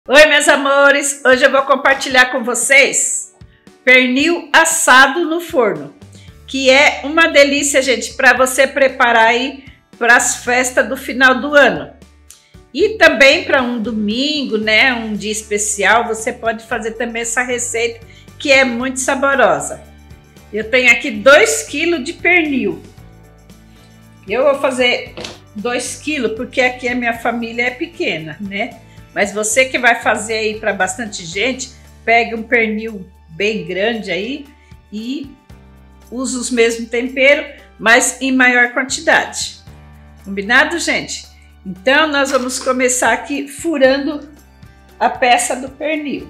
Oi, meus amores! Hoje eu vou compartilhar com vocês pernil assado no forno, que é uma delícia, gente, para você preparar aí para as festas do final do ano. E também para um domingo, né, um dia especial, você pode fazer também essa receita que é muito saborosa. Eu tenho aqui 2 kg de pernil. Eu vou fazer 2 kg porque aqui a minha família é pequena, né? Mas você que vai fazer aí para bastante gente, pegue um pernil bem grande aí e use os mesmos temperos, mas em maior quantidade. Combinado, gente? Então, nós vamos começar aqui furando a peça do pernil.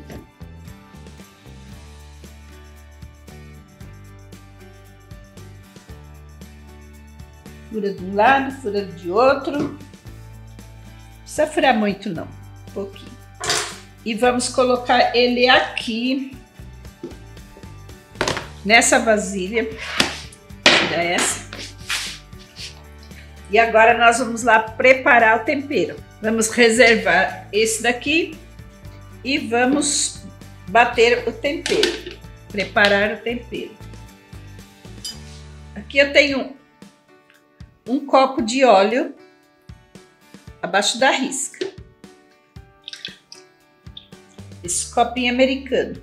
Fura de um lado, fura de outro. Não precisa furar muito, não. Um pouquinho. E vamos colocar ele aqui nessa vasilha. Tira essa. E agora nós vamos lá preparar o tempero. Vamos reservar esse daqui e vamos bater o tempero. Preparar o tempero. Aqui eu tenho um copo de óleo abaixo da risca. Esse copinho americano.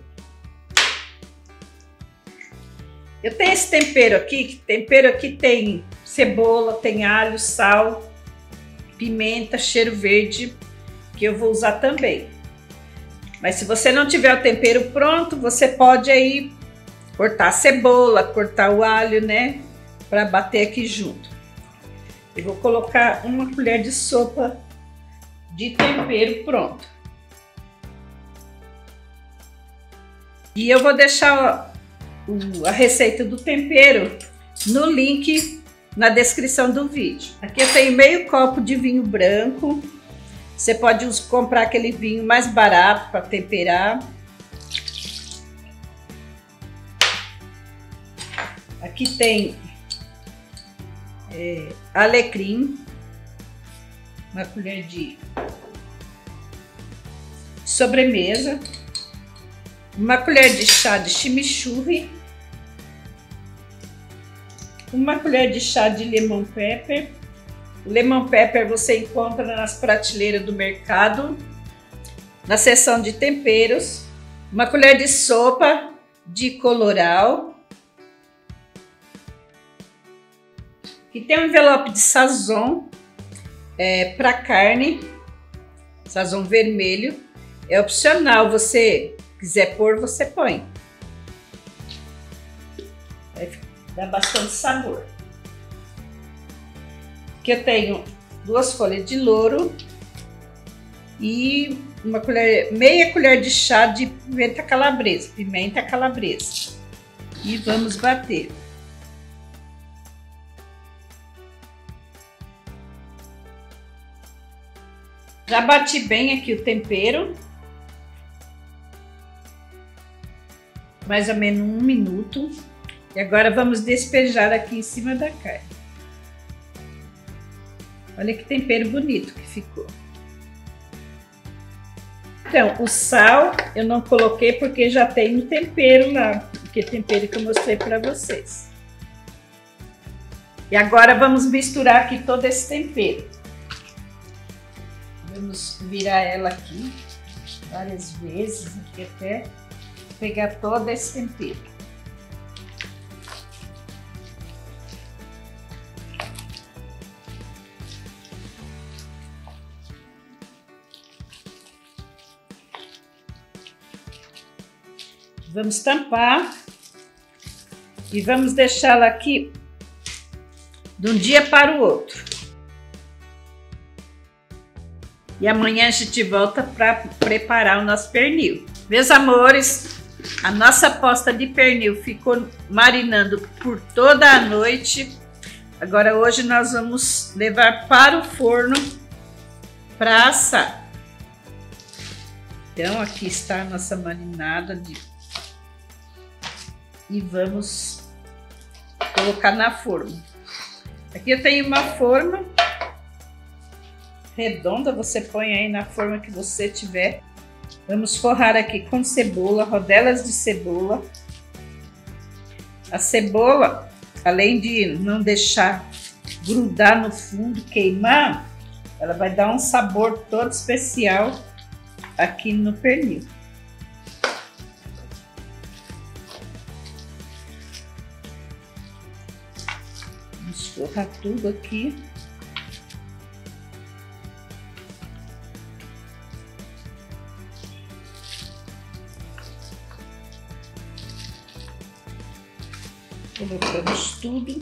Eu tenho esse tempero aqui, tem cebola, tem alho, sal, pimenta, cheiro verde, que eu vou usar também. Mas se você não tiver o tempero pronto, você pode aí cortar a cebola, cortar o alho, né, para bater aqui junto. Eu vou colocar uma colher de sopa de tempero pronto. E eu vou deixar a receita do tempero no link na descrição do vídeo. Aqui eu tenho meio copo de vinho branco. Você pode comprar aquele vinho mais barato para temperar. Aqui tem alecrim, uma colher de sobremesa, uma colher de chá de chimichurri, uma colher de chá de lemon pepper. O lemon pepper você encontra nas prateleiras do mercado, na seção de temperos. Uma colher de sopa de colorau. E tem um envelope de sazon para carne, sazon vermelho. É opcional, você quiser pôr, você põe. Vai dar bastante sabor. Aqui eu tenho 2 folhas de louro e meia colher de chá de pimenta calabresa. E vamos bater. Já bati bem aqui o tempero. Mais ou menos 1 minuto. E agora vamos despejar aqui em cima da carne. Olha que tempero bonito que ficou. Então, o sal eu não coloquei porque já tem no tempero lá. Que tempero que eu mostrei para vocês. E agora vamos misturar aqui todo esse tempero. Vamos virar ela aqui várias vezes, aqui até pegar todo esse tempero. Vamos tampar e vamos deixá-la aqui de um dia para o outro. E amanhã a gente volta para preparar o nosso pernil. Meus amores, a nossa posta de pernil ficou marinando por toda a noite. Agora hoje nós vamos levar para o forno para assar. Então aqui está a nossa marinada e vamos colocar na forma. Aqui eu tenho uma forma redonda, você põe aí na forma que você tiver Vamos forrar aqui com cebola, rodelas de cebola. A cebola, além de não deixar grudar no fundo, queimar, ela vai dar um sabor todo especial aqui no pernil. Vamos forrar tudo aqui. Colocamos tudo.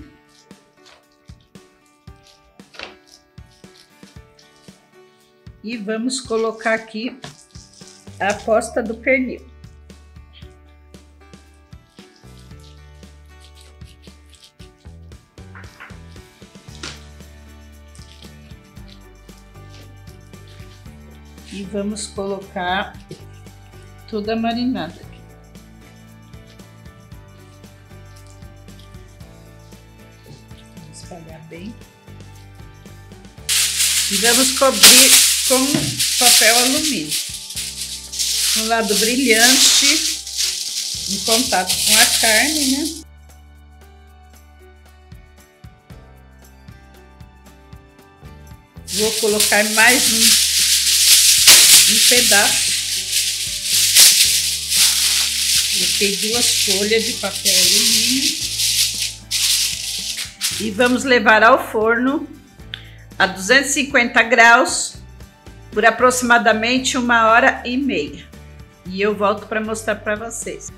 E vamos colocar aqui a posta do pernil. E vamos colocar toda a marinada aqui. Vamos espalhar bem. E vamos cobrir com papel alumínio. Um lado brilhante, em contato com a carne, né? Vou colocar mais um pedaço. Coloquei 2 folhas de papel alumínio. E vamos levar ao forno a 250 graus por aproximadamente 1h30. E eu volto para mostrar para vocês.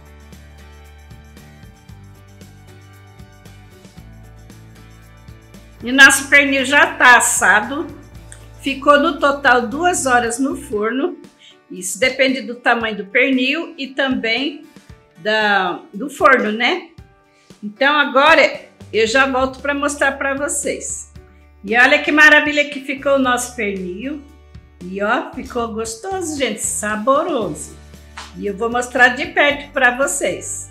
E nosso pernil já está assado. Ficou no total 2 horas no forno. Isso depende do tamanho do pernil e também do forno, né? Então agora eu já volto para mostrar para vocês. E olha que maravilha que ficou o nosso pernil. E ó, ficou gostoso, gente, saboroso. E eu vou mostrar de perto para vocês.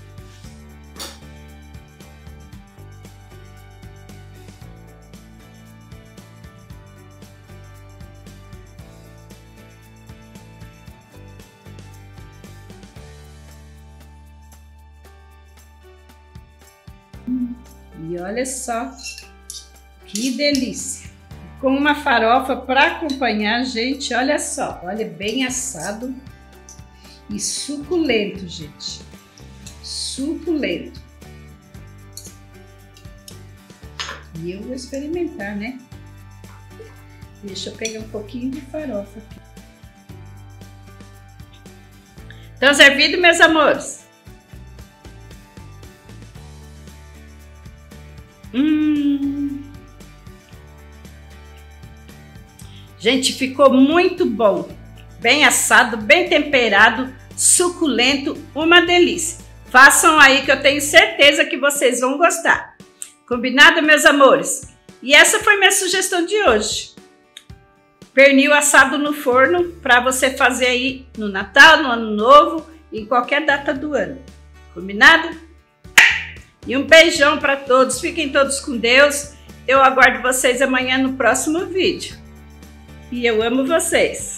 E olha só, que delícia! Com uma farofa para acompanhar, gente, olha só. Olha, bem assado e suculento, gente. Suculento. E eu vou experimentar, né? Deixa eu pegar um pouquinho de farofa aqui. Então, servido, meus amores? Gente, ficou muito bom. Bem assado, bem temperado, suculento, uma delícia. Façam aí que eu tenho certeza que vocês vão gostar. Combinado, meus amores? E essa foi minha sugestão de hoje. Pernil assado no forno para você fazer aí no Natal, no Ano Novo, em qualquer data do ano. Combinado? E um beijão para todos. Fiquem todos com Deus. Eu aguardo vocês amanhã no próximo vídeo. E eu amo vocês.